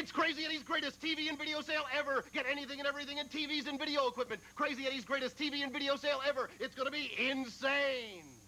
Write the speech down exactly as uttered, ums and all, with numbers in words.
It's Crazy Eddie's greatest T V and video sale ever. Get anything and everything in T Vs and video equipment. Crazy Eddie's greatest T V and video sale ever. It's gonna be insane.